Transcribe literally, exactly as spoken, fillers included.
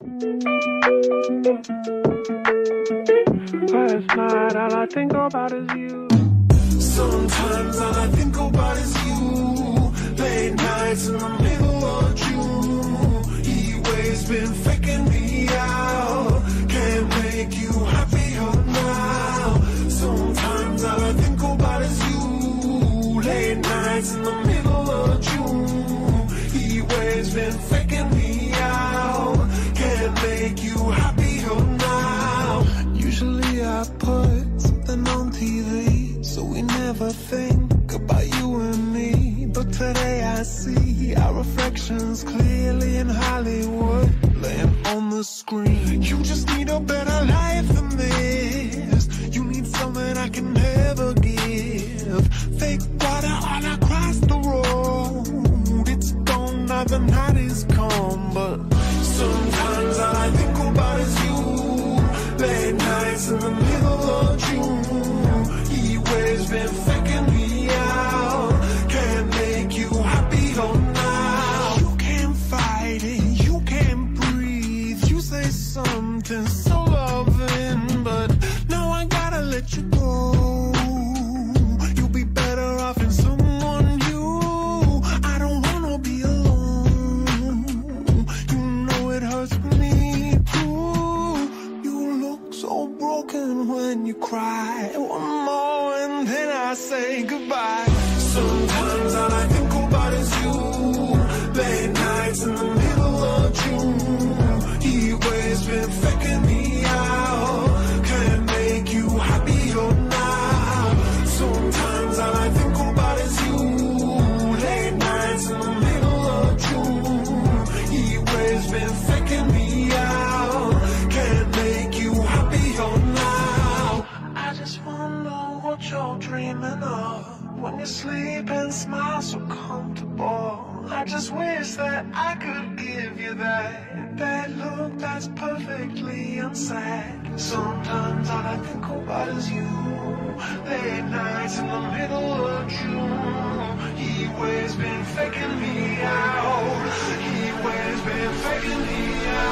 Last night, all I think about is you. Sometimes all I think about is you. Late nights in the middle of June. He always been faking me out. Can't make you happier now. Sometimes all I think about is you. Late nights in the middle of June. He always been faking me out. Can't make you happier now. Usually I put something on T V, so we never think about you and me. But today I see our reflections clearly in Hollywood, laying on the screen. You just need a better life than this. You need something I can never give. Fake water all across the road. It's gone now, the night is come. But sometimes all I think about is you. Late nights in the middle of June. He always been faking me out. Can't make you happier now. You can't fight it, you can't breathe. You say something so loving, but now I gotta let you go. You'll be better off in someone new. I don't wanna be alone. You know it hurts me too. You look so broken when you cry. One more and then I say goodbye. Sometimes all I think about is you. Late nights in the middle of June. He always been faking me out. Can't make you happier now. Sometimes all I think about is you. Late nights in the middle of June. He always been faking me out. Can't make you happier now. I just wonder what you're dreaming of when you sleep and smile so comfortable. I just wish that I could give you that that look that's perfectly unsaid. Sometimes all I think about is you. Late nights in the middle of June. He always been faking me out. He always been faking me out.